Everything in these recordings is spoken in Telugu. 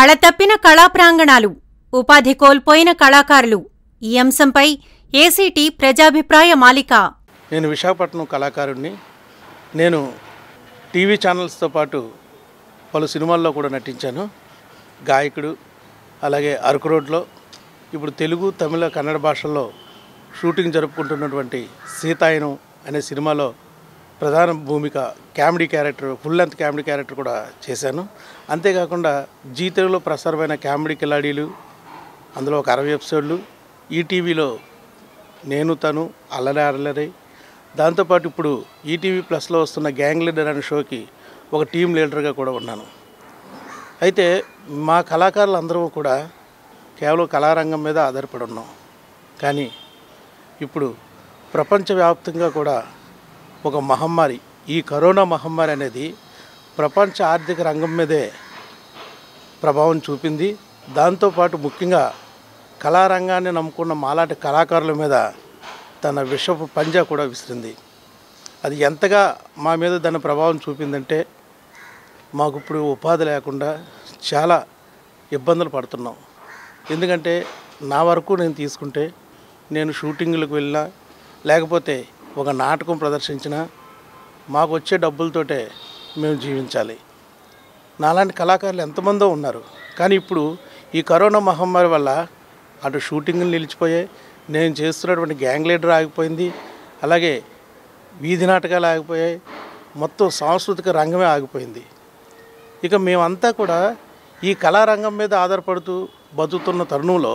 కళతప్పిన కళా ప్రాంగణాలు, ఉపాధి కోల్పోయిన కళాకారులు ఈ అంశంపై ఏసీటీ ప్రజాభిప్రాయ మాలిక. నేను విశాఖపట్నం కళాకారుడిని. నేను టీవీ ఛానల్స్తో పాటు పలు సినిమాల్లో కూడా నటించాను. గాయకుడు, అలాగే అరకు రోడ్లో ఇప్పుడు తెలుగు, తమిళ, కన్నడ భాషల్లో షూటింగ్ జరుపుకుంటున్నటువంటి సీతాయనం అనే సినిమాలో ప్రధాన భూమిక comedy character, full length comedy character కూడా చేశాను. అంతేకాకుండా జీ తెలుగులో ప్రసారమైన కామెడీ కిలాడీలు, అందులో ఒక 60 ఎపిసోడ్లు, ఈటీవీలో నేను తను అల్లరి అల్లరి, దాంతోపాటు ఇప్పుడు ఈటీవీ ప్లస్లో వస్తున్న గ్యాంగ్ లీడర్ అనే షోకి ఒక టీం లీడర్గా కూడా ఉన్నాను. అయితే మా కళాకారులు అందరూ కూడా కేవలం కళారంగం మీద ఆధారపడి ఉన్నాం. కానీ ఇప్పుడు ప్రపంచవ్యాప్తంగా కూడా ఒక మహమ్మారి, ఈ కరోనా మహమ్మారి అనేది ప్రపంచ ఆర్థిక రంగం మీదే ప్రభావం చూపింది. దాంతోపాటు ముఖ్యంగా కళారంగాన్ని నమ్ముకున్న మాలాంటి కళాకారుల మీద తన విషపు పంజా కూడా విసిరింది. అది ఎంతగా మా మీద దాని ప్రభావం చూపిందంటే మాకు ఇప్పుడు ఉపాధి లేకుండా చాలా ఇబ్బందులు పడుతున్నాం. ఎందుకంటే నా వరకు నేను తీసుకుంటే, నేను షూటింగ్లకు వెళ్ళినా లేకపోతే ఒక నాటకం ప్రదర్శించినా మాకు వచ్చే డబ్బులతోటే మేము జీవించాలి. నాలాంటి కళాకారులు ఎంతమందో ఉన్నారు. కానీ ఇప్పుడు ఈ కరోనా మహమ్మారి వల్ల అటు షూటింగ్లు నిలిచిపోయాయి, నేను చేస్తున్నటువంటి గ్యాంగ్ లీడర్ ఆగిపోయింది, అలాగే వీధి నాటకాలు ఆగిపోయాయి, మొత్తం సాంస్కృతిక రంగమే ఆగిపోయింది. ఇక మేమంతా కూడా ఈ కళారంగం మీద ఆధారపడుతూ బతుకుతున్న తరుణంలో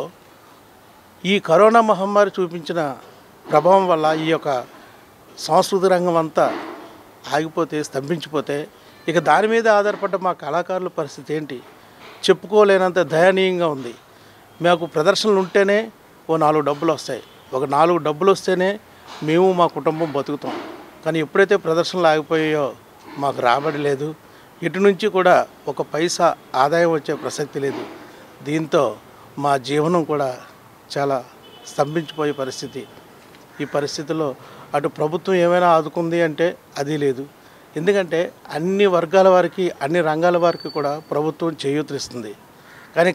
ఈ కరోనా మహమ్మారి చూపించిన ప్రభావం వల్ల ఈ యొక్క సాంస్కృతిక రంగం అంతా ఆగిపోతే, స్తంభించిపోతే ఇక దాని మీద ఆధారపడ్డ మా కళాకారుల పరిస్థితి ఏంటి? చెప్పుకోలేనంత దయనీయంగా ఉంది. మాకు ప్రదర్శనలు ఉంటేనే ఓ 4 డబ్బులు వస్తాయి, ఒక 4 డబ్బులు వస్తేనే మేము మా కుటుంబం బతుకుతాం. కానీ ఎప్పుడైతే ప్రదర్శనలు ఆగిపోయాయో మాకు రాబడి లేదు, ఇటు నుంచి కూడా ఒక పైసా ఆదాయం వచ్చే ప్రసక్తి లేదు. దీంతో మా జీవనం కూడా చాలా స్తంభించిపోయే పరిస్థితి. ఈ పరిస్థితుల్లో అటు ప్రభుత్వం ఏమైనా ఆదుకుంది అంటే అది లేదు. ఎందుకంటే అన్ని వర్గాల వారికి, అన్ని రంగాల వారికి కూడా ప్రభుత్వం చేయూతనిస్తుంది. కానీ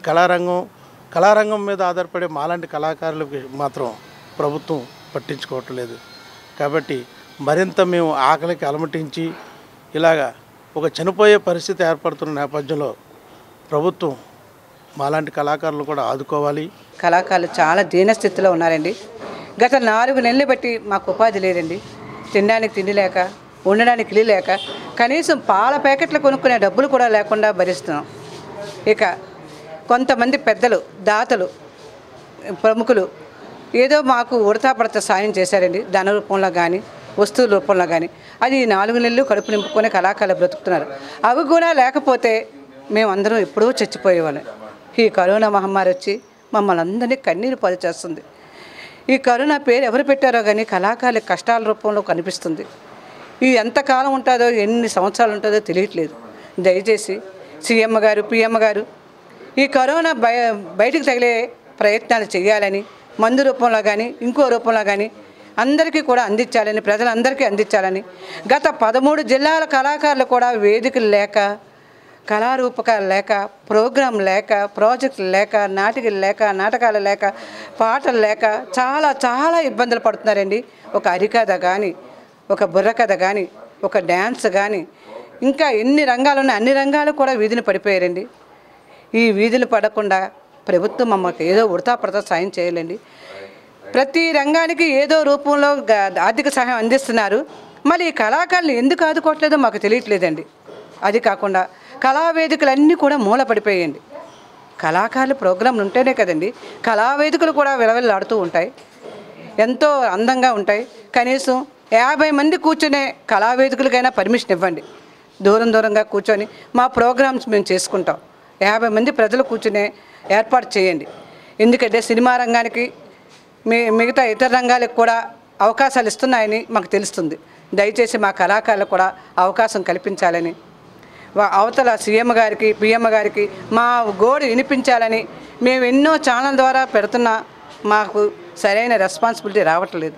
కళారంగం మీద ఆధారపడే మాలాంటి కళాకారులకి మాత్రం ప్రభుత్వం పట్టించుకోవట్లేదు. కాబట్టి మరింత మేము ఆకలికి అలమటించి ఇలాగా ఒక చనిపోయే పరిస్థితి ఏర్పడుతున్న నేపథ్యంలో ప్రభుత్వం మాలాంటి కళాకారులు కూడా ఆదుకోవాలి. కళాకారులు చాలా దీనస్థితిలో ఉన్నారండి. గత 4 నెలలు బట్టి మాకు ఉపాధి లేదండి. తినడానికి తిండి లేక, ఉండడానికి ఇల్లు లేక, కనీసం పాల ప్యాకెట్లు కొనుక్కునే డబ్బులు కూడా లేకుండా భరిస్తున్నాం. ఇక కొంతమంది పెద్దలు, దాతలు, ప్రముఖులు ఏదో మాకు ఉడతా పడతా సాయం చేశారండి. ధన రూపంలో కానీ, వస్తువుల రూపంలో కానీ. అది 4 నెలలు కడుపు నింపుకొని కళాకారులు బ్రతుకుతున్నారు. అవి కూడా లేకపోతే మేమందరం ఎప్పుడూ చచ్చిపోయేవాళ్ళం. ఈ కరోనా మహమ్మారి వచ్చి మమ్మల్ని అందరినీ కన్నీరు పాలు చేస్తుంది. ఈ కరోనా పేరు ఎవరు పెట్టారో కానీ కళాకారుల కష్టాల రూపంలో కనిపిస్తుంది. ఇది ఎంతకాలం ఉంటుందో, ఎన్ని సంవత్సరాలు ఉంటుందో తెలియట్లేదు. దయచేసి సీఎం గారు, పిఎం గారు ఈ కరోనా బయటికి తగిలే ప్రయత్నాలు చేయాలని, మందు రూపంలో కానీ ఇంకో రూపంలో కానీ అందరికీ కూడా అందించాలని, ప్రజలందరికీ అందించాలని. గత 13 జిల్లాల కళాకారులు కూడా వేదికలు లేక, కళారూపకాలు లేక, ప్రోగ్రాం లేక, ప్రాజెక్టులు లేక, నాటికలు లేక, నాటకాలు లేక, పాటలు లేక చాలా చాలా ఇబ్బందులు పడుతున్నారండి. ఒక హరికథ కానీ, ఒక బుర్రకథ కానీ, ఒక డ్యాన్స్ కానీ, ఇంకా ఎన్ని రంగాలు ఉన్నాయి అన్ని రంగాలు కూడా వీధిని పడిపోయారండి. ఈ వీధులు పడకుండా ప్రభుత్వం మమ్మల్ని ఏదో ఉడతా పడతా సాయం చేయాలండి. ప్రతి రంగానికి ఏదో రూపంలో ఆర్థిక సహాయం అందిస్తున్నారు. మళ్ళీ ఈ కళాకారులు ఎందుకు ఆదుకోవట్లేదో మాకు తెలియట్లేదండి. అది కాకుండా కళావేదికలన్నీ కూడా మూలపడిపోయాయండి. కళాకారులు ప్రోగ్రాంలు ఉంటేనే కదండి కళావేదికలు కూడా విలవిల్లాడుతూ ఉంటాయి, ఎంతో అందంగా ఉంటాయి. కనీసం 50 మంది కూర్చునే కళావేదికలకైనా పర్మిషన్ ఇవ్వండి. దూరంగా కూర్చొని మా ప్రోగ్రామ్స్ మేము చేసుకుంటాం. 50 మంది ప్రజలు కూర్చునే ఏర్పాటు చేయండి. ఎందుకంటే సినిమా రంగానికి, మిగతా ఇతర రంగాలకు కూడా అవకాశాలు ఇస్తున్నాయని మాకు తెలుస్తుంది. దయచేసి మా కళాకారులకు కూడా అవకాశం కల్పించాలని, అవతల సీఎం గారికి, పిఎం గారికి మా గోడు వినిపించాలని మేము ఎన్నో ఛానల్ ద్వారా పెడుతున్నా మాకు సరైన రెస్పాన్సిబిలిటీ రావట్లేదు.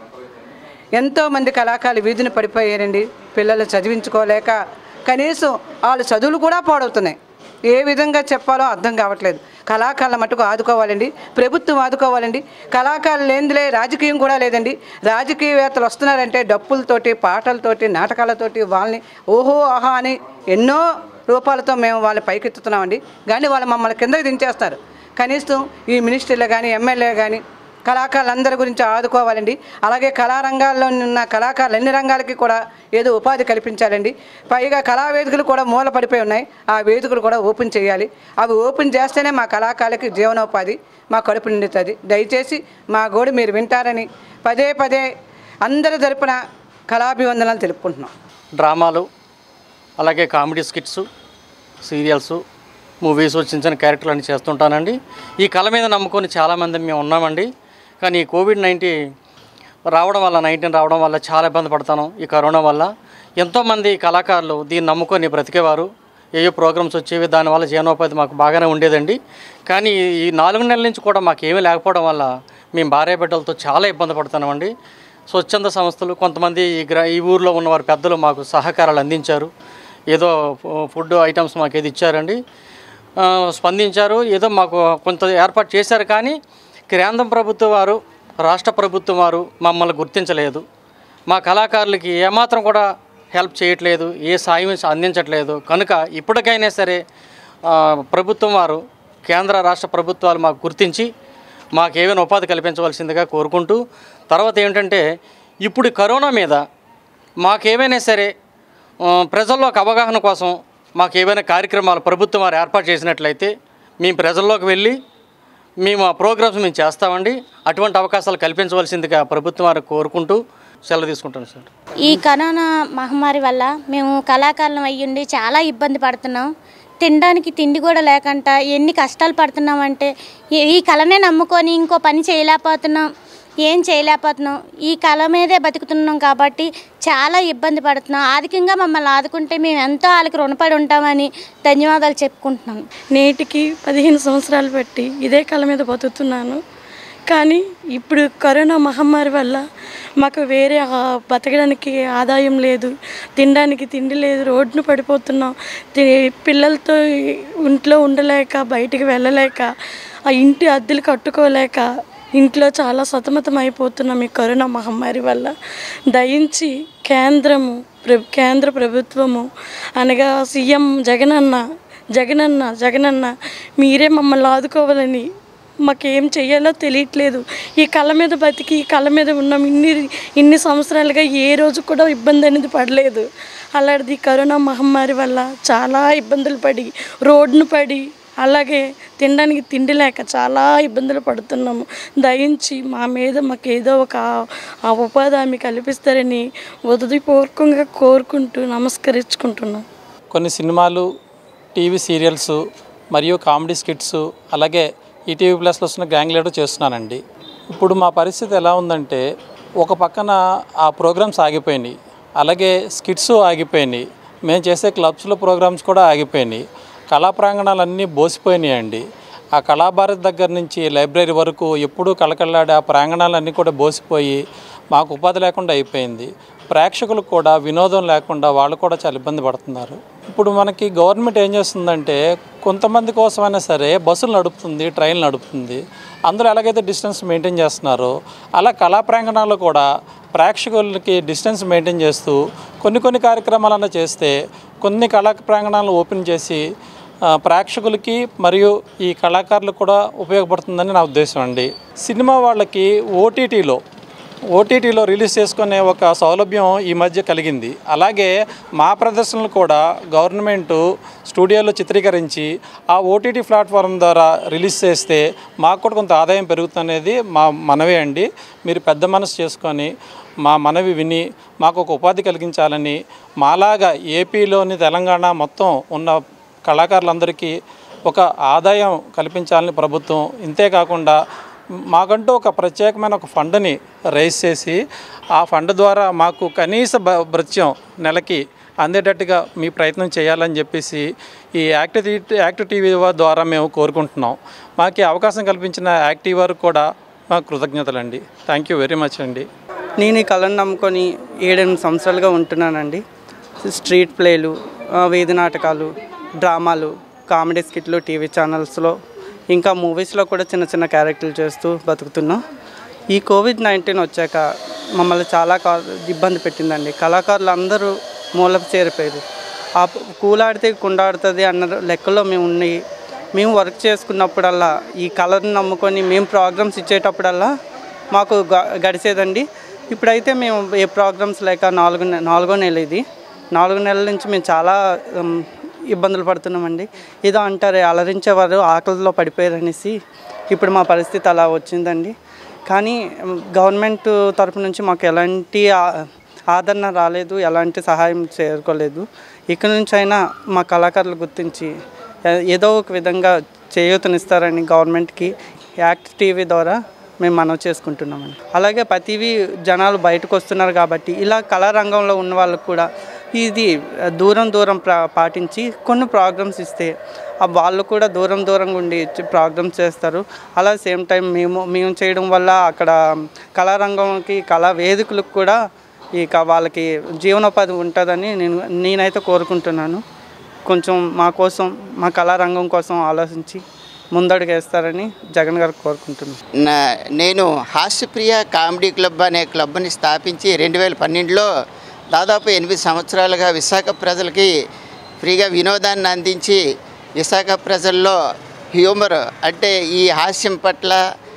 ఎంతోమంది కళాకారులు వీధిని పడిపోయారండి. పిల్లలు చదివించుకోలేక కనీసం వాళ్ళు చదువులు కూడా పాడవుతున్నాయి. ఏ విధంగా చెప్పాలో అర్థం కావట్లేదు. కళాకారుల మటుకు ఆదుకోవాలండి, ప్రభుత్వం ఆదుకోవాలండి. కళాకారులు లేనిదిలే రాజకీయం కూడా లేదండి. రాజకీయవేత్తలు వస్తున్నారంటే డప్పులతోటి, పాటలతోటి, నాటకాలతోటి వాళ్ళని ఓహో ఆహా అని ఎన్నో రూపాలతో మేము వాళ్ళని పైకెత్తుతున్నామండి. కానీ వాళ్ళు మమ్మల్ని కిందకి దించేస్తారు. కనీసం ఈ మినిస్టర్లు కానీ, ఎమ్మెల్యే కానీ కళాకారులందరి గురించి ఆదుకోవాలండి. అలాగే కళారంగాల్లో ఉన్న కళాకారులు అన్ని రంగాలకి కూడా ఏదో ఉపాధి కల్పించాలండి. పైగా కళావేదికలు కూడా మూల పడిపోయి ఉన్నాయి. ఆ వేదికలు కూడా ఓపెన్ చేయాలి. అవి ఓపెన్ చేస్తేనే మా కళాకారులకి జీవనోపాధి, మా కడుపు నిండుతుంది. దయచేసి మా గోడు మీరు వింటారని పదే పదే అందరి తరపున కళాభివందనాలు తెలుపుకుంటున్నాం. డ్రామాలు, అలాగే కామెడీ స్కిట్స్, సీరియల్స్, మూవీస్, చిన్న చిన్న క్యారెక్టర్లు అన్నీ చేస్తుంటానండి. ఈ కళ మీద నమ్ముకొని చాలామంది మేము ఉన్నామండి. కానీ ఈ కోవిడ్-19 రావడం వల్ల చాలా ఇబ్బంది పడతాను. ఈ కరోనా వల్ల ఎంతోమంది కళాకారులు దీన్ని నమ్ముకొని బ్రతికేవారు. ఏయో ప్రోగ్రామ్స్ వచ్చేవి, దానివల్ల జీవనోపాధి మాకు బాగానే ఉండేదండి. కానీ ఈ 4 నెలల నుంచి కూడా మాకు ఏమీ లేకపోవడం వల్ల మేము భార్య బిడ్డలతో చాలా ఇబ్బంది పడుతున్నామండి. స్వచ్ఛంద సంస్థలు కొంతమంది ఈ ఊర్లో ఉన్నవారు పెద్దలు మాకు సహకారాలు అందించారు. ఏదో ఫుడ్ ఐటమ్స్ మాకు ఏది ఇచ్చారండి, స్పందించారు, ఏదో మాకు కొంత ఏర్పాటు చేశారు. కానీ కేంద్ర ప్రభుత్వం వారు, రాష్ట్ర ప్రభుత్వం వారు మమ్మల్ని గుర్తించలేదు. మా కళాకారులకి ఏమాత్రం కూడా హెల్ప్ చేయట్లేదు, ఏ సాయం అందించట్లేదు. కనుక ఇప్పటికైనా సరే ప్రభుత్వం వారు, కేంద్ర రాష్ట్ర ప్రభుత్వాలు మాకు గుర్తించి మాకు ఏమైనా ఉపాధి కల్పించవలసిందిగా కోరుకుంటూ, తర్వాత ఏంటంటే ఇప్పుడు కరోనా మీద మాకేమైనా సరే ప్రజల్లోకి అవగాహన కోసం మాకు ఏవైనా కార్యక్రమాలు ప్రభుత్వం వారు ఏర్పాటు చేసినట్లయితే మేము ప్రజల్లోకి వెళ్ళి మేము ఆ ప్రోగ్రామ్స్ మేము చేస్తామండి. అటువంటి అవకాశాలు కల్పించవలసిందిగా ప్రభుత్వం వారు కోరుకుంటూ సెలవు తీసుకుంటాను సార్. ఈ కరోనా మహమ్మారి వల్ల మేము కళాకారులం అయ్యుండి చాలా ఇబ్బంది పడుతున్నాం. తినడానికి తిండి కూడా లేకుండా ఎన్ని కష్టాలు పడుతున్నామంటే ఈ కళనే నమ్ముకొని ఇంకో పని చేయలేకపోతున్నాం, ఏం చేయలేకపోతున్నాం. ఈ కళ మీదే బతుకుతున్నాం కాబట్టి చాలా ఇబ్బంది పడుతున్నాం. ఆర్థికంగా మమ్మల్ని ఆదుకుంటే మేము ఎంతో వాళ్ళకి రుణపడి ఉంటామని ధన్యవాదాలు చెప్పుకుంటున్నాం. నేటికి 15 సంవత్సరాలు బట్టి ఇదే కళ మీద బతుకుతున్నాను. కానీ ఇప్పుడు కరోనా మహమ్మారి వల్ల మాకు వేరే బతకడానికి ఆదాయం లేదు, తినడానికి తిండి లేదు, రోడ్డును పడిపోతున్నాం. పిల్లలతో ఇంట్లో ఉండలేక, బయటికి వెళ్ళలేక, ఆ ఇంటి అద్దెలు కట్టుకోలేక ఇంట్లో చాలా సతమతం అయిపోతున్నాం ఈ కరోనా మహమ్మారి వల్ల. దయించి కేంద్ర ప్రభుత్వము అనగా సీఎం జగనన్న మీరే మమ్మల్ని ఆదుకోవాలని, మాకేం చెయ్యాలో తెలియట్లేదు. ఈ కళ మీద బతికి ఈ కళ మీద ఉన్నాం. ఇన్ని సంవత్సరాలుగా ఏ రోజు కూడా ఇబ్బంది అనేది పడలేదు. అలాంటిది కరోనా మహమ్మారి వల్ల చాలా ఇబ్బందులు పడి, రోడ్డును పడి, అలాగే తినడానికి తిండి లేక చాలా ఇబ్బందులు పడుతున్నాము. దయించి మా మీద మాకు ఏదో ఒక ఉపాధి హామీ కల్పిస్తారని హృదయపూర్వకంగా కోరుకుంటూ నమస్కరించుకుంటున్నాం. కొన్ని సినిమాలు, టీవీ సీరియల్స్ మరియు కామెడీ స్కిట్స్, అలాగే ఈటీవీ ప్లస్లో వస్తున్న గ్యాంగ్ లీడర్ చేస్తున్నానండి. ఇప్పుడు మా పరిస్థితి ఎలా ఉందంటే, ఒక పక్కన ఆ ప్రోగ్రామ్స్ ఆగిపోయినాయి, అలాగే స్కిట్స్ ఆగిపోయినాయి, మేము చేసే క్లబ్స్లో ప్రోగ్రామ్స్ కూడా ఆగిపోయినాయి, కళా ప్రాంగణాలన్నీ బోసిపోయినాయండి. ఆ కళాభారతి దగ్గర నుంచి లైబ్రరీ వరకు ఎప్పుడూ కళకళలాడే ఆ ప్రాంగణాలన్నీ కూడా బోసిపోయి మాకు ఉపాధి లేకుండా అయిపోయింది. ప్రేక్షకులకు కూడా వినోదం లేకుండా వాళ్ళు కూడా చాలా ఇబ్బంది పడుతున్నారు. ఇప్పుడు మనకి గవర్నమెంట్ ఏం చేస్తుందంటే, కొంతమంది కోసమైనా సరే బస్సులు నడుపుతుంది, ట్రైన్లు నడుపుతుంది. అందులో ఎలాగైతే డిస్టెన్స్ మెయింటైన్ చేస్తున్నారో అలా కళా ప్రాంగణాలు కూడా ప్రేక్షకులకి డిస్టెన్స్ మెయింటైన్ చేస్తూ కొన్ని కార్యక్రమాలన్నా చేస్తే, కొన్ని కళా ప్రాంగణాలను ఓపెన్ చేసి ప్రేక్షకులకి మరియు ఈ కళాకారులకు కూడా ఉపయోగపడుతుందని నా ఉద్దేశం అండి. సినిమా వాళ్ళకి ఓటీటీలో రిలీజ్ చేసుకునే ఒక సౌలభ్యం ఈ మధ్య కలిగింది. అలాగే మా ప్రదర్శనలు కూడా గవర్నమెంటు స్టూడియోలో చిత్రీకరించి ఆ ఓటీటీ ప్లాట్ఫామ్ ద్వారా రిలీజ్ చేస్తే మాకు కూడా కొంత ఆదాయం పెరుగుతుందనేది మా మనవి అండి. మీరు పెద్ద మనసు చేసుకొని మా మనవి విని మాకు ఒక ఉపాధి కలిగించాలని, మాలాగా ఏపీలోని తెలంగాణ మొత్తం ఉన్న కళాకారులందరికీ ఒక ఆదాయం కల్పించాలని ప్రభుత్వం, ఇంతేకాకుండా మాకంటూ ఒక ప్రత్యేకమైన ఒక ఫండ్ని రైజ్ చేసి ఆ ఫండ్ ద్వారా మాకు కనీస భృత్యం నెలకి అందేటట్టుగా మీ ప్రయత్నం చేయాలని చెప్పేసి ఈ యాక్టివ్ టీవీ ద్వారా మేము కోరుకుంటున్నాం. మాకు ఈ అవకాశం కల్పించిన యాక్టివ్ వారికి కూడా మా కృతజ్ఞతలండి. థ్యాంక్ యూ వెరీ మచ్ అండి. నేను ఈ కళను నమ్ముకొని 7-8 సంవత్సరాలుగా ఉంటున్నానండి. స్ట్రీట్ ప్లేలు, వీధి నాటకాలు, డ్రామాలు, కామెడీ స్కిట్లు టీవీ ఛానల్స్లో ఇంకా మూవీస్లో కూడా చిన్న చిన్న క్యారెక్టర్లు చేస్తూ బతుకుతున్నాం. ఈ కోవిడ్-19 వచ్చాక మమ్మల్ని చాలా ఇబ్బంది పెట్టిందండి. కళాకారులు అందరూ మూలకు చేరిపోయారు. ఆ కూలాడితే కుండాడుతుంది అన్న లెక్కలో మేము వర్క్ చేసుకున్నప్పుడల్లా ఈ కళను నమ్ముకొని మేము ప్రోగ్రామ్స్ ఇచ్చేటప్పుడల్లా మాకు గడిచేదండి. ఇప్పుడైతే మేము ఏ ప్రోగ్రామ్స్ లేక నాలుగో నెల ఇది 4 నెలల నుంచి మేము చాలా ఇబ్బందులు పడుతున్నామండి. ఏదో అంటారు అలరించేవారు ఆకలిలో పడిపోయారనేసి ఇప్పుడు మా పరిస్థితి అలా వచ్చిందండి. కానీ గవర్నమెంట్ తరపు నుంచి మాకు ఎలాంటి ఆదరణ రాలేదు, ఎలాంటి సహాయం చేరుకోలేదు. ఇక్కడ నుంచి అయినా మా కళాకారులు గుర్తించి ఏదో ఒక విధంగా చేయూతనిస్తారని గవర్నమెంట్కి యాక్ట్ టీవీ ద్వారా మేము మనవి చేసుకుంటున్నామండి. అలాగే ప్రతివి జనాలు బయటకు వస్తున్నారు కాబట్టి ఇలా కళారంగంలో ఉన్న వాళ్ళకు కూడా ఇది దూరం పాటించి కొన్ని ప్రోగ్రామ్స్ ఇస్తే వాళ్ళు కూడా దూరంగా ఉండి ప్రోగ్రామ్స్ చేస్తారు. అలా సేమ్ టైం మేము చేయడం వల్ల అక్కడ కళారంగంకి కళా వేదికలకు కూడా ఇక వాళ్ళకి జీవనోపాధి ఉంటుందని నేనైతే కోరుకుంటున్నాను. కొంచెం మా కోసం మా కళారంగం కోసం ఆలోచించి ముందడుగు వేస్తారని జగన్ గారు కోరుకుంటున్నాను. నేను హాస్యప్రియ కామెడీ క్లబ్ అనే క్లబ్ని స్థాపించి 2012లో దాదాపు 8 సంవత్సరాలుగా విశాఖ ప్రజలకి ఫ్రీగా వినోదాన్ని అందించి విశాఖ ప్రజల్లో హ్యూమర్ అంటే ఈ హాస్యం పట్ల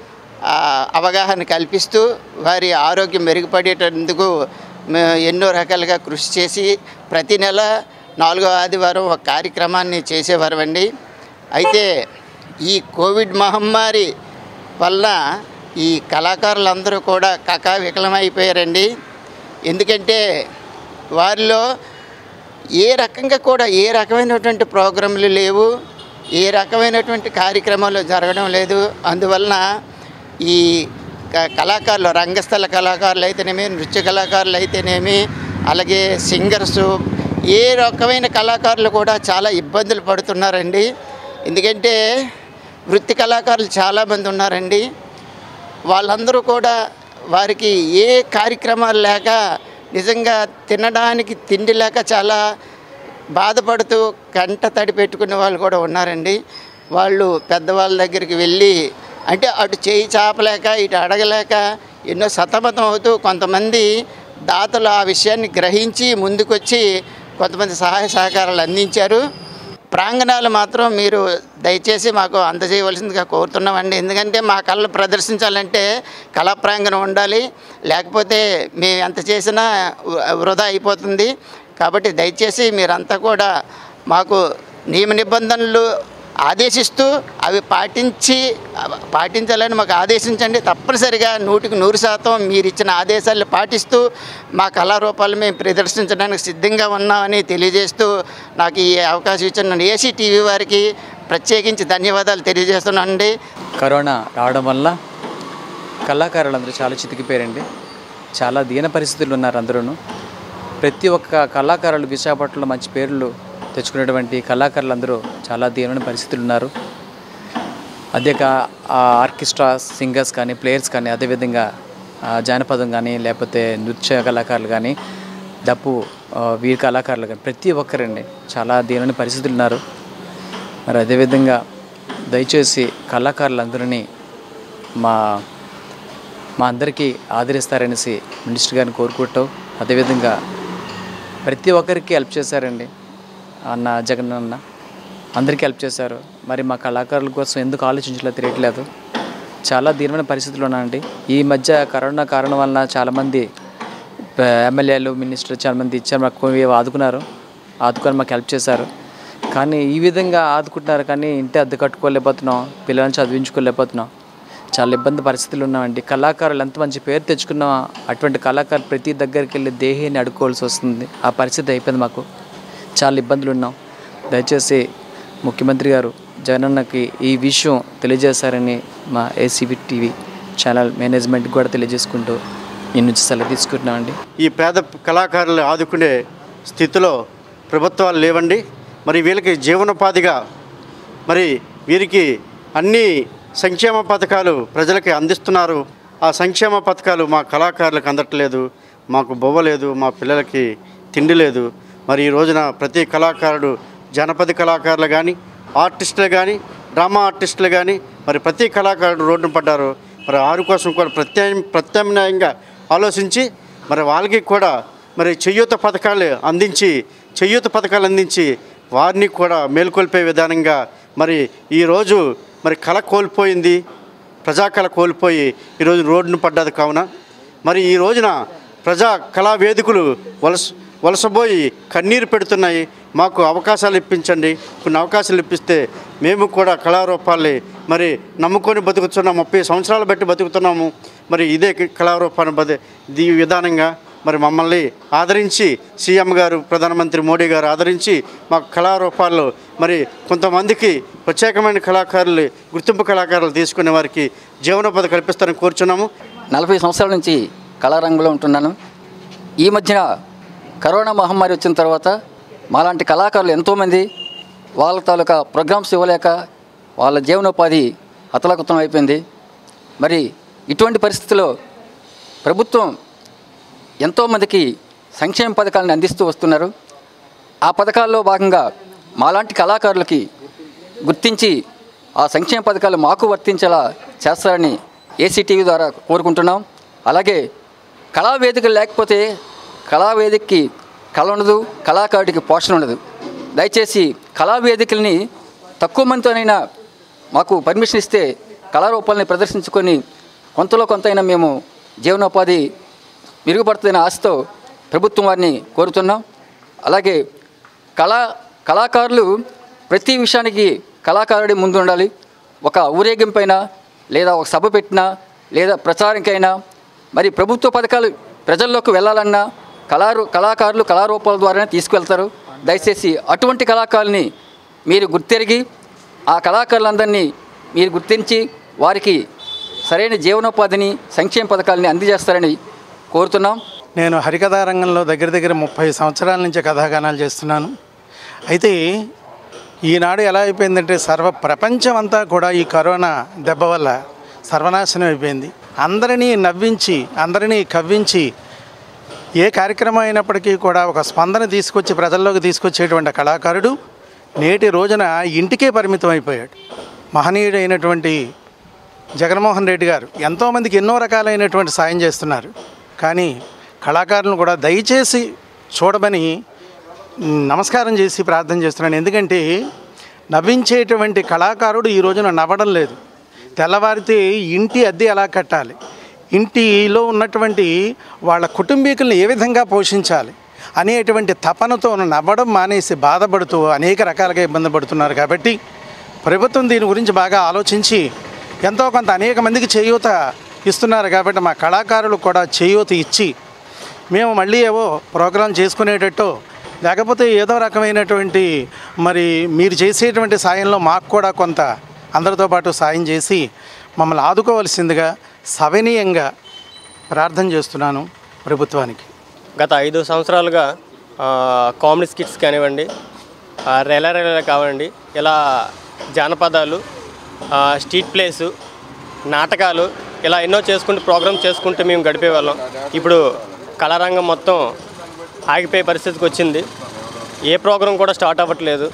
అవగాహన కల్పిస్తూ వారి ఆరోగ్యం మెరుగుపడేటందుకు ఎన్నో రకాలుగా కృషి చేసి ప్రతి నెల 4వ ఆదివారం ఒక కార్యక్రమాన్ని చేసేవారండి. అయితే ఈ కోవిడ్ మహమ్మారి వల్ల ఈ కళాకారులందరూ కూడా కకావికలమైపోయారండి. ఎందుకంటే వారిలో ఏ రకమైనటువంటి ప్రోగ్రాంలు లేవు, ఏ రకమైనటువంటి కార్యక్రమాలు జరగడం లేదు. అందువలన ఈ కళాకారులు రంగస్థల కళాకారులు అయితేనేమి, నృత్య కళాకారులు అయితేనేమి, అలాగే సింగర్సు, ఏ రకమైన కళాకారులు కూడా చాలా ఇబ్బందులు పడుతున్నారండి. ఎందుకంటే వృత్తి కళాకారులు చాలామంది ఉన్నారండి. వాళ్ళందరూ కూడా వారికి ఏ కార్యక్రమాలు లేక నిజంగా తినడానికి తిండి లేక చాలా బాధపడుతూ కంట తడి పెట్టుకునే వాళ్ళు కూడా ఉన్నారండి. వాళ్ళు పెద్దవాళ్ళ దగ్గరికి వెళ్ళి అంటే అటు చేయి చాపలేక ఇటు అడగలేక ఎన్నో సతమతం అవుతూ కొంతమంది దాతలు ఆ విషయాన్ని గ్రహించి ముందుకొచ్చి కొంతమంది సహాయ సహకారాలు అందించారు. ప్రాంగణాలు మాత్రం మీరు దయచేసి మాకు అందజేయవలసిందిగా కోరుతున్నామండి. ఎందుకంటే మా కళలు ప్రదర్శించాలంటే కళా ప్రాంగణం ఉండాలి, లేకపోతే మేము ఎంత చేసినా వృధా అయిపోతుంది. కాబట్టి దయచేసి మీరంతా కూడా మాకు నియమ నిబంధనలు ఆదేశిస్తూ అవి పాటించాలని మాకు ఆదేశించండి. తప్పనిసరిగా 100% మీరు ఇచ్చిన ఆదేశాలను పాటిస్తూ మా కళారూపాలు మేము ప్రదర్శించడానికి సిద్ధంగా ఉన్నామని తెలియజేస్తూ నాకు ఈ అవకాశం ఇచ్చిన ఏసీ టీవీ వారికి ప్రత్యేకించి ధన్యవాదాలు తెలియజేస్తున్నానండి. కరోనా రావడం వల్ల కళాకారులందరూ చాలా చితికిపోయారండి. చాలా దీన పరిస్థితులు ఉన్నారు అందరూ. ప్రతి ఒక్క కళాకారులు విశాఖపట్నంలో మంచి పేర్లు తెచ్చుకునేటువంటి కళాకారులందరూ చాలా దీనమైన పరిస్థితులు ఉన్నారు. అదే ఆర్కెస్ట్రా సింగర్స్ కానీ, ప్లేయర్స్ కానీ, అదేవిధంగా జానపదం కానీ, లేకపోతే నృత్య కళాకారులు కానీ, డప్పు వీరి కళాకారులు కానీ ప్రతి ఒక్కరండి చాలా దీనమైన పరిస్థితులు ఉన్నారు. మరి అదేవిధంగా దయచేసి కళాకారులందరినీ మా అందరికీ ఆదరిస్తారనేసి మినిస్టర్ గారిని కోరుకుంటాం. అదేవిధంగా ప్రతి ఒక్కరికి హెల్ప్ చేశారండి జగన్ అన్న, అందరికీ హెల్ప్ చేశారు. మరి మా కళాకారుల కోసం ఎందుకు ఆలోచించలేదు తెలియట్లేదు. చాలా దీనమైన పరిస్థితులు ఉన్నాయండి. ఈ మధ్య కరోనా కారణం వలన చాలామంది ఎమ్మెల్యేలు, మినిస్టర్లు చాలామంది ఇచ్చారు, మాకు ఆదుకొని మాకు హెల్ప్ చేశారు. కానీ ఈ విధంగా ఆదుకుంటున్నారు కానీ ఇంటి అద్దె కట్టుకోలేకపోతున్నాం, పిల్లలను చదివించుకోలేకపోతున్నాం. చాలా ఇబ్బంది పరిస్థితులు ఉన్నామండి. కళాకారులు ఎంత మంచి పేరు తెచ్చుకున్నా అటువంటి కళాకారులు ప్రతి దగ్గరికి వెళ్ళి దేహాన్ని అడుక్కోవాల్సి వస్తుంది. ఆ పరిస్థితి అయిపోయింది. మాకు చాలా ఇబ్బందులు ఉన్నాం. దయచేసి ముఖ్యమంత్రి గారు జగనన్నకి ఈ విషయం తెలియజేశారని మా ఏసీబీ టీవీ ఛానల్ మేనేజ్మెంట్కి కూడా తెలియజేసుకుంటూ ఈ నుంచి సెలవు తీసుకుంటున్నామండి. ఈ పేద కళాకారులు ఆదుకునే స్థితిలో ప్రభుత్వాలు లేవండి. మరి వీళ్ళకి జీవనోపాధిగా మరి వీరికి అన్ని సంక్షేమ పథకాలు ప్రజలకి అందిస్తున్నారు. ఆ సంక్షేమ పథకాలు మా కళాకారులకు అందట్లేదు. మాకు బొవ్వలేదు, మా పిల్లలకి తిండి లేదు. మరి ఈ రోజున ప్రతి కళాకారుడు, జానపద కళాకారులు కానీ, ఆర్టిస్టులు కానీ డ్రామా ఆర్టిస్టులు కానీ మరి ప్రతి కళాకారుడు రోడ్డున పడ్డారు. మరి వారి కోసం కూడా ప్రత్యామ్నాయంగా ఆలోచించి మరి వాళ్ళకి కూడా మరి చేయూత పథకాలు అందించి వారిని కూడా మేల్కొల్పే విధానంగా మరి ఈరోజు మరి కళ కోల్పోయింది, ప్రజా కళ కోల్పోయి ఈరోజు రోడ్డున పడ్డది. కావున మరి ఈ రోజున ప్రజా కళా వేదికలు వలసబోయి కన్నీరు పెడుతున్నాయి. మాకు అవకాశాలు ఇప్పించండి, కొన్ని అవకాశాలు ఇప్పిస్తే మేము కూడా కళారూపాల్ని మరి నమ్ముకొని బతుకుతున్నాం, 30 సంవత్సరాలు బట్టి బతుకుతున్నాము. మరి ఇదే కళారూపాన్ని ఈ విధానంగా మరి మమ్మల్ని ఆదరించి సీఎం గారు, ప్రధానమంత్రి మోడీ గారు ఆదరించి మా కళారూపాల్లో మరి కొంతమందికి ప్రత్యేకమైన కళాకారులు, గుర్తింపు కళాకారులు తీసుకునే వారికి జీవనోపాధి కల్పిస్తారని కోరుచున్నాము. 40 సంవత్సరాల నుంచి కళారంగంలో ఉంటున్నాను. ఈ మధ్యన కరోనా మహమ్మారి వచ్చిన తర్వాత మాలాంటి కళాకారులు ఎంతోమంది వాళ్ళ తాలూకా ప్రోగ్రామ్స్ ఇవ్వలేక వాళ్ళ జీవనోపాధి అతలాకుతలం అయిపోయింది. మరి ఇటువంటి పరిస్థితుల్లో ప్రభుత్వం ఎంతోమందికి సంక్షేమ పథకాలను అందిస్తూ వస్తున్నారు. ఆ పథకాల్లో భాగంగా మాలాంటి కళాకారులకి గుర్తించి ఆ సంక్షేమ పథకాలు మాకు వర్తించేలా చేస్తారని ఏసీటీవీ ద్వారా కోరుకుంటున్నాం. అలాగే కళావేదికలు లేకపోతే కళావేదికకి కళ ఉండదు, కళాకారుడికి పోషణ ఉండదు. దయచేసి కళావేదికల్ని తక్కువ మందితోనైనా మాకు పర్మిషన్ ఇస్తే కళారూపాలని ప్రదర్శించుకొని కొంతలో కొంతైనా మేము జీవనోపాధి మెరుగుపడుతుందనే ఆశతో ప్రభుత్వం వారిని కోరుతున్నాం. అలాగే కళాకారులు ప్రతి విషయానికి కళాకారుడి ముందు ఉండాలి. ఒక ఊరేగింపైనా లేదా ఒక సభ పెట్టినా లేదా ప్రచారంకైనా మరి ప్రభుత్వ పథకాలు ప్రజల్లోకి వెళ్ళాలన్నా కళాకారులు కళారూపాల ద్వారానే తీసుకువెళ్తారు. దయచేసి అటువంటి కళాకారుల్ని మీరు గుర్తెరిగి ఆ కళాకారులందరినీ మీరు గుర్తించి వారికి సరైన జీవనోపాధిని, సంక్షేమ పథకాలని అందజేస్తారని కోరుతున్నాం. నేను హరికథా రంగంలో దగ్గర 30 సంవత్సరాల నుంచి కథాగానాలు చేస్తున్నాను. అయితే ఈనాడు ఎలా అయిపోయిందంటే ప్రపంచం అంతా కూడా ఈ కరోనా దెబ్బ వల్ల సర్వనాశనం అయిపోయింది. అందరినీ నవ్వించి, అందరినీ కవ్వించి ఏ కార్యక్రమం అయినప్పటికీ కూడా ఒక స్పందన తీసుకొచ్చి ప్రజల్లోకి తీసుకొచ్చేటువంటి కళాకారుడు నేటి రోజున ఇంటికే పరిమితం అయిపోయాడు. మహనీయుడైనటువంటి జగన్మోహన్ రెడ్డి గారు ఎంతోమందికి ఎన్నో రకాలైనటువంటి సాయం చేస్తున్నారు. కానీ కళాకారులను కూడా దయచేసి చూడమని నమస్కారం చేసి ప్రార్థన చేస్తున్నాను. ఎందుకంటే నవ్వించేటువంటి కళాకారుడు ఈ రోజున నవ్వడం లేదు. తెల్లవారితే ఇంటి అద్దె ఎలా కట్టాలి, ఇంటిలో ఉన్నటువంటి వాళ్ళ కుటుంబీకులను ఏ విధంగా పోషించాలి అనేటువంటి తపనతో నవ్వడం మానేసి బాధపడుతూ అనేక రకాలుగా ఇబ్బంది పడుతున్నారు. కాబట్టి ప్రభుత్వం దీని గురించి బాగా ఆలోచించి ఎంతో కొంత అనేక మందికి చేయూత ఇస్తున్నారు. కాబట్టి మా కళాకారులు కూడా చేయూత ఇచ్చి మేము మళ్ళీ ఏవో ప్రోగ్రాం చేసుకునేటట్టు లేకపోతే ఏదో రకమైనటువంటి మరి మీరు చేసేటువంటి సాయంలో మాకు కూడా కొంత అందరితో పాటు సాయం చేసి మమ్మల్ని ఆదుకోవాల్సిందిగా సవినీయంగా ప్రార్థన చేస్తున్నాను ప్రభుత్వానికి. గత 5 సంవత్సరాలుగా కామెడీ స్కిట్స్ కానివ్వండి, రెలా కానివ్వండి, ఇలా జానపదాలు, స్ట్రీట్ ప్లేసు, నాటకాలు ఇలా ఎన్నో ప్రోగ్రామ్ చేసుకుంటూ మేము గడిపేవాళ్ళం. ఇప్పుడు కళారంగం మొత్తం ఆగిపోయే పరిస్థితికి వచ్చింది. ఏ ప్రోగ్రాం కూడా స్టార్ట్ అవ్వట్లేదు.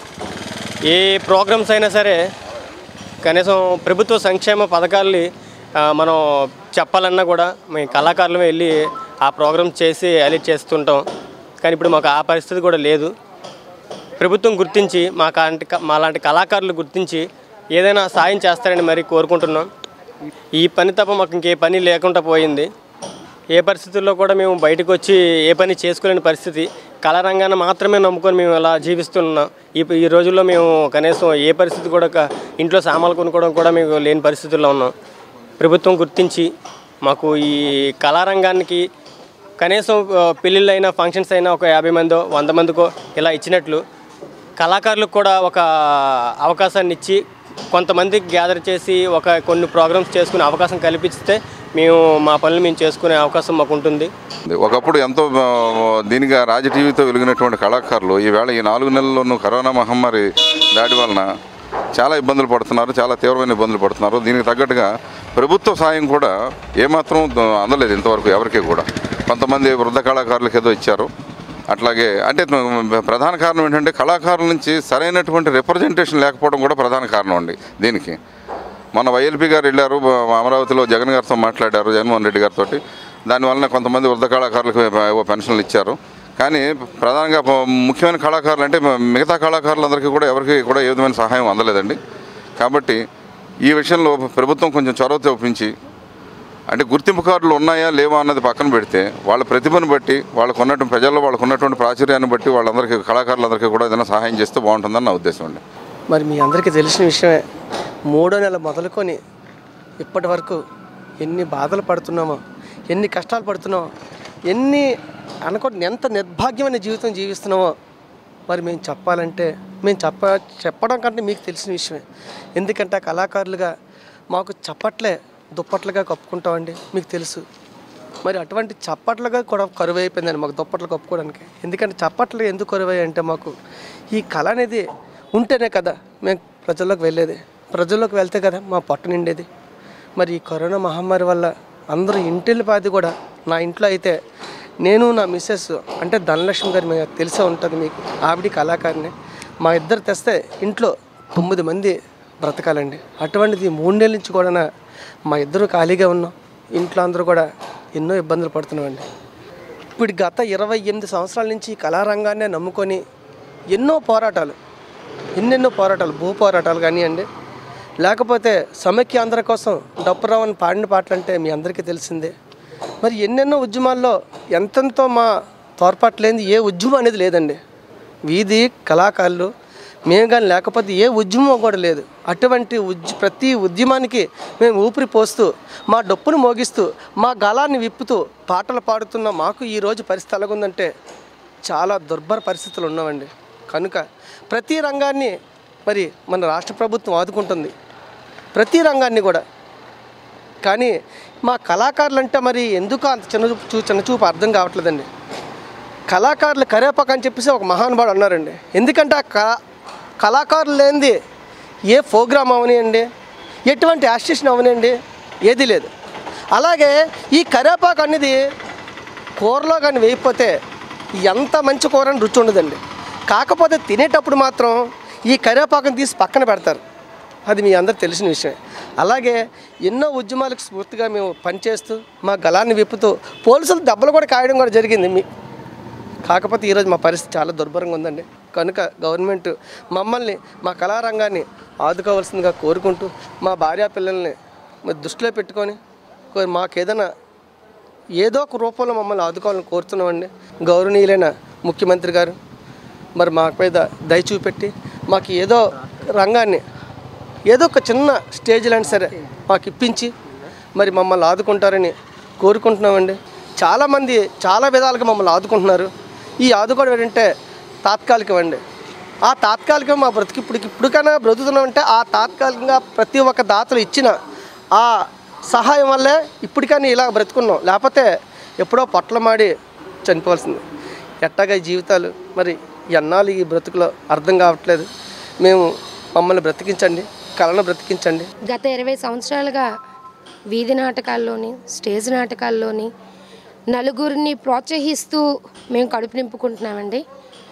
ఏ ప్రోగ్రామ్స్ అయినా సరే కనీసం ప్రభుత్వ సంక్షేమ పథకాల్ని మనం చెప్పాలన్నా కూడా మేము కళాకారులమే వెళ్ళి ఆ ప్రోగ్రామ్ చేసి హైలైట్ చేస్తుంటాం. కానీ ఇప్పుడు మాకు ఆ పరిస్థితి కూడా లేదు. ప్రభుత్వం గుర్తించి మాలాంటి కళాకారులు గుర్తించి ఏదైనా సాయం చేస్తారని మరి కోరుకుంటున్నాం. ఈ పని తప్ప మాకు ఇంకే పని లేకుండా పోయింది. ఏ పరిస్థితుల్లో కూడా మేము బయటకు వచ్చి ఏ పని చేసుకోలేని పరిస్థితి. కళారంగాన్ని మాత్రమే నమ్ముకొని మేము అలా జీవిస్తున్నాం. ఈ రోజుల్లో మేము కనీసం ఏ పరిస్థితి కూడా ఇంట్లో సామాన్లు కొనుక్కోవడం కూడా మేము లేని పరిస్థితుల్లో ఉన్నాం. ప్రభుత్వం గుర్తించి మాకు ఈ కళారంగానికి కనీసం పెళ్ళిళ్ళైనా ఫంక్షన్స్ అయినా ఒక 50 మందో 100 మందికో ఇలా ఇచ్చినట్లు కళాకారులకు కూడా ఒక అవకాశాన్ని ఇచ్చి కొంతమందికి గ్యాదర్ చేసి కొన్ని ప్రోగ్రామ్స్ చేసుకునే అవకాశం కల్పిస్తే మేము మా పనులు మేము చేసుకునే అవకాశం మాకు ఉంటుంది. ఒకప్పుడు ఎంతో దీనిగా రాజ టీవీతో వెలిగినటువంటి కళాకారులు ఈవేళ ఈ 4 నెలల్లోనూ కరోనా మహమ్మారి దాడి వలన చాలా ఇబ్బందులు పడుతున్నారు, చాలా తీవ్రమైన ఇబ్బందులు పడుతున్నారు. దీనికి తగ్గట్టుగా ప్రభుత్వ సాయం కూడా ఏమాత్రం అందలేదు ఇంతవరకు ఎవరికి కూడా. కొంతమంది వృద్ధ కళాకారులకు ఏదో ఇచ్చారు, అట్లాగే అంటే ప్రధాన కారణం ఏంటంటే కళాకారుల నుంచి సరైనటువంటి రిప్రజెంటేషన్ లేకపోవడం కూడా ప్రధాన కారణం అండి దీనికి. మన వైఎల్పీ గారు వెళ్ళారు, అమరావతిలో జగన్ గారితో మాట్లాడారు, జగన్మోహన్ రెడ్డి గారితో. దానివల్ల కొంతమంది వృద్ధ కళాకారులకు పెన్షన్లు ఇచ్చారు. కానీ ప్రధానంగా ముఖ్యమైన కళాకారులు అంటే మిగతా కళాకారులందరికీ కూడా ఎవరికి కూడా ఏ విధమైన సహాయం అందలేదండి. కాబట్టి ఈ విషయంలో ప్రభుత్వం కొంచెం చొరవ చూపించి అంటే గుర్తింపు కార్డులు ఉన్నాయా లేవా అన్నది పక్కన పెడితే వాళ్ళ ప్రతిభను బట్టి వాళ్ళకు ఉన్నటువంటి ప్రజల్లో వాళ్ళకు ఉన్నటువంటి ప్రాచుర్యాన్ని బట్టి వాళ్ళందరికీ కళాకారులందరికీ కూడా ఏదైనా సహాయం చేస్తే బాగుంటుందని నా ఉద్దేశం అండి. మరి మీ అందరికీ తెలిసిన విషయమే, 3వ నెల మొదలుకొని ఇప్పటి వరకు ఎన్ని బాధలు పడుతున్నామో, ఎన్ని కష్టాలు పడుతున్నామో, ఎన్ని ఎంత నిర్భాగ్యమైన జీవితం జీవిస్తున్నామో మరి మేము చెప్పాలంటే చెప్పడం కంటే మీకు తెలిసిన విషయమే. ఎందుకంటే కళాకారులుగా మాకు చప్పట్లే దుప్పట్లుగా కప్పుకుంటామండి, మీకు తెలుసు. మరి అటువంటి చప్పట్లుగా కూడా కరువు అయిపోయిందండి మాకు దుప్పట్లు కప్పుకోవడానికి. ఎందుకంటే చప్పట్లు ఎందుకు కరువయ్యాయి అంటే మాకు ఈ కళ అనేది ఉంటేనే కదా మేము ప్రజల్లోకి వెళ్ళేది, ప్రజల్లోకి వెళ్తే కదా మా పొట్ట నిండేది. మరి ఈ కరోనా మహమ్మారి వల్ల అందరూ ఇంటిల్లిపాది కూడా, నా ఇంట్లో అయితే నేను నా మిస్సెస్ అంటే ధనలక్ష్మి గారు మీకు తెలిసే ఉంటుంది మీకు, ఆవిడ కళాకారిని. మా ఇద్దరు తెస్తే ఇంట్లో 9 మంది బ్రతకాలండి. అటువంటిది 3 నెలల నుంచి కూడా మా ఇద్దరు ఖాళీగా ఉన్నాం. ఇంట్లో అందరూ కూడా ఎన్నో ఇబ్బందులు పడుతున్నామండి. ఇప్పుడు గత 28 సంవత్సరాల నుంచి కళారంగాన్నే నమ్ముకొని ఎన్నెన్నో పోరాటాలు భూ పోరాటాలు కానివ్వండి, లేకపోతే సమైక్యాంధ్ర కోసం డప్పురావని పాడిన పాటలు అంటే మీ అందరికీ తెలిసిందే. మరి ఎన్నెన్నో ఉద్యమాల్లో ఎంతెంతో మా తోడ్పాటు లేనిది ఏ ఉద్యమం అనేది లేదండి. వీధి కళాకారులు మేము కానీ లేకపోతే ఏ ఉద్యమం కూడా లేదు. అటువంటి ప్రతి ఉద్యమానికి మేము ఊపిరి పోస్తూ మా డప్పును మోగిస్తూ మా గళాన్ని విప్పుతూ పాటలు పాడుతున్న మాకు ఈరోజు పరిస్థితి ఎలాగుందంటే చాలా దుర్భర పరిస్థితులు ఉన్నామండి. కనుక ప్రతి రంగాన్ని మరి మన రాష్ట్ర ప్రభుత్వం ఆదుకుంటుంది, ప్రతి రంగాన్ని కూడా. కానీ మా కళాకారులు అంటే మరి ఎందుకు అంత చిన్నచూపు అర్థం కావట్లేదండి. కళాకారులు కరేపాక అని చెప్పేసి ఒక మహానుభావుడు అన్నారండి. ఎందుకంటే ఆ కళాకారులు లేనిది ఏ ప్రోగ్రామ్ అవనియండి, ఎటువంటి యాక్సిషన్ అవనియండి, ఏది లేదు. అలాగే ఈ కరేపాకు అనేది కూరలో కానీ వేయకపోతే ఎంత మంచి కూర అని రుచి ఉండదండి. కాకపోతే తినేటప్పుడు మాత్రం ఈ కరేపాకుని తీసి పక్కన పెడతారు, అది మీ అందరికి తెలిసిన విషయం. అలాగే ఎన్నో ఉద్యమాలకు స్ఫూర్తిగా మేము పనిచేస్తూ మా గళాన్ని విప్పుతూ పోలీసులు దెబ్బలు కూడా కాయడం కూడా జరిగింది. కాకపోతే ఈరోజు మా పరిస్థితి చాలా దుర్భరంగా ఉందండి. కనుక గవర్నమెంట్ మమ్మల్ని మా కళారంగాన్ని ఆదుకోవాల్సిందిగా కోరుకుంటూ మా భార్యా పిల్లల్ని దృష్టిలో పెట్టుకొని మాకేదైనా ఏదో ఒక రూపంలో మమ్మల్ని ఆదుకోవాలని కోరుతున్నామండి. గౌరవనీయులైన ముఖ్యమంత్రి గారు మరి మా మీద దయ చూపెట్టి మాకు ఏదో రంగాన్ని ఏదో ఒక చిన్న స్టేజ్ లాంటి సరే మాకు ఇప్పించి మరి మమ్మల్ని ఆదుకుంటారని కోరుకుంటున్నామండి. చాలామంది చాలా విధాలుగా మమ్మల్ని ఆదుకుంటున్నారు. ఈ ఆదుకోవడం ఏంటంటే తాత్కాలికం అండి. ఆ తాత్కాలికం మా ఇప్పటికైనా బ్రతుకుతున్నామంటే ఆ తాత్కాలికంగా ప్రతి ఒక్క దాతలు ఇచ్చిన ఆ సహాయం వల్లే ఇప్పటికైనా ఇలా బ్రతుకున్నాం. లేకపోతే ఎప్పుడో పొట్లమాడి చనిపోవాల్సింది. ఎట్టాగా జీవితాలు మరి ఎన్నాళ్ళు ఈ బ్రతుకులో అర్థం కావట్లేదు. మమ్మల్ని బ్రతికించండి, కళను బ్రతికించండి. గత 20 సంవత్సరాలుగా వీధి నాటకాల్లోని స్టేజ్ నాటకాల్లోని నలుగురిని ప్రోత్సహిస్తూ మేము కడుపు నింపుకుంటున్నామండి.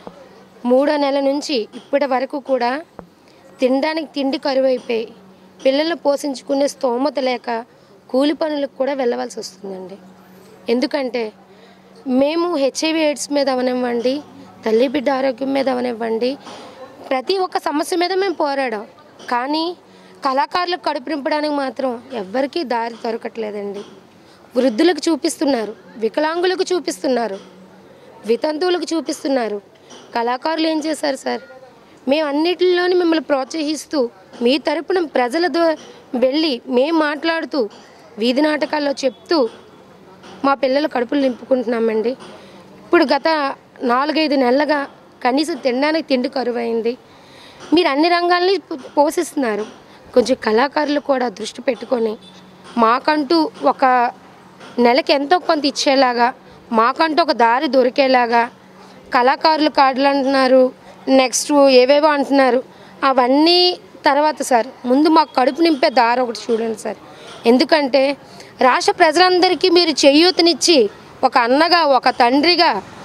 3వ నెల నుంచి ఇప్పటి వరకు కూడా తినడానికి తిండి కరువైపోయి పిల్లలను పోషించుకునే స్తోమత లేక కూలి పనులకు కూడా వెళ్ళవలసి వస్తుందండి. ఎందుకంటే మేము HIV AIDS మీద అవనివ్వండి, తల్లి బిడ్డ ఆరోగ్యం మీద అవనివ్వండి, ప్రతి ఒక్క సమస్య మీద మేము పోరాడాం. కానీ కళాకారులకు కడుపు నింపడానికి మాత్రం ఎవ్వరికీ దారి దొరకట్లేదండి. వృద్ధులకు చూపిస్తున్నారు, వికలాంగులకు చూపిస్తున్నారు, వితంతువులకు చూపిస్తున్నారు. కళాకారులు ఏం చేశారు సార్? మేము అన్నిటిలోని మిమ్మల్ని ప్రోత్సహిస్తూ మీ తరపున ప్రజల వెళ్ళి మేము మాట్లాడుతూ వీధి నాటకాల్లో చెప్తూ మా పిల్లలు కడుపులు నింపుకుంటున్నామండి. ఇప్పుడు గత 4-5 నెలలుగా కనీసం తినడానికి తిండి కరువైంది. మీరు అన్ని రంగాల్ని పోషిస్తున్నారు, కొంచెం కళాకారులు కూడా దృష్టి పెట్టుకొని మాకంటూ ఒక నెలకి ఎంతో కొంత ఇచ్చేలాగా, మాకంటూ ఒక దారి దొరికేలాగా. కళాకారులు కార్డులు అంటున్నారు, నెక్స్ట్ ఏవేవో అంటున్నారు, అవన్నీ తర్వాత సార్ ముందు మాకు కడుపు నింపే దారి ఒకటి చూడండి సార్. ఎందుకంటే రాష్ట్ర ప్రజలందరికీ మీరు చేయూతనిచ్చి ఒక అన్నగా, ఒక తండ్రిగా,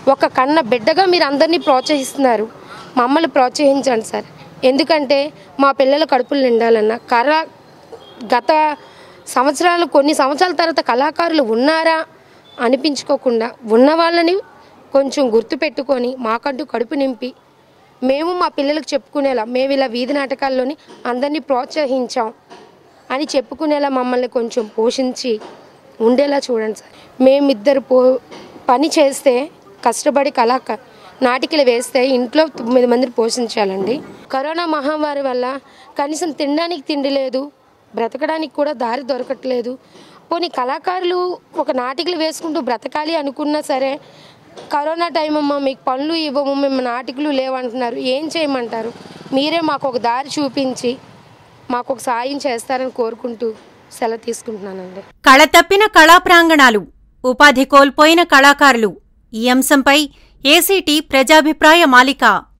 ఒక కన్న బిడ్డగా మీరు అందరినీ ప్రోత్సహిస్తున్నారు, మమ్మల్ని ప్రోత్సహించండి సార్. ఎందుకంటే మా పిల్లల కడుపులు నిండాలన్న గత సంవత్సరాలు కొన్ని సంవత్సరాల తర్వాత కళాకారులు ఉన్నారా అనిపించుకోకుండా ఉన్న వాళ్ళని కొంచెం గుర్తుపెట్టుకొని మాకంటూ కడుపు నింపి మేము మా పిల్లలకు చెప్పుకునేలా మేము ఇలా వీధి నాటకాల్లోని అందరినీ ప్రోత్సహించాం అని చెప్పుకునేలా మమ్మల్ని కొంచెం పోషించి ఉండేలా చూడండి సార్. మేమిద్దరు పని చేస్తే కష్టపడి నాటికలు వేస్తే ఇంట్లో 9 మందిని పోషించాలండి. కరోనా మహమ్మారి వల్ల కనీసం తినడానికి తిండి లేదు, బ్రతకడానికి కూడా దారి దొరకట్లేదు. పోనీ కళాకారులు ఒక నాటికలు వేసుకుంటూ బ్రతకాలి అనుకున్నా సరే కరోనా టైం అమ్మ మీకు పనులు ఇవ్వము, మేము నాటికలు లేవంటున్నారు, ఏం చేయమంటారు? మీరే మాకు ఒక దారి చూపించి మాకు ఒక సాయం చేస్తారని కోరుకుంటూ సెలవు తీసుకుంటున్నానండి. కళ తప్పిన కళా ప్రాంగణాలు, ఉపాధి కోల్పోయిన కళాకారులు ఈ అంశంపై ఏసీటీ ప్రజాభిప్రాయ మాలిక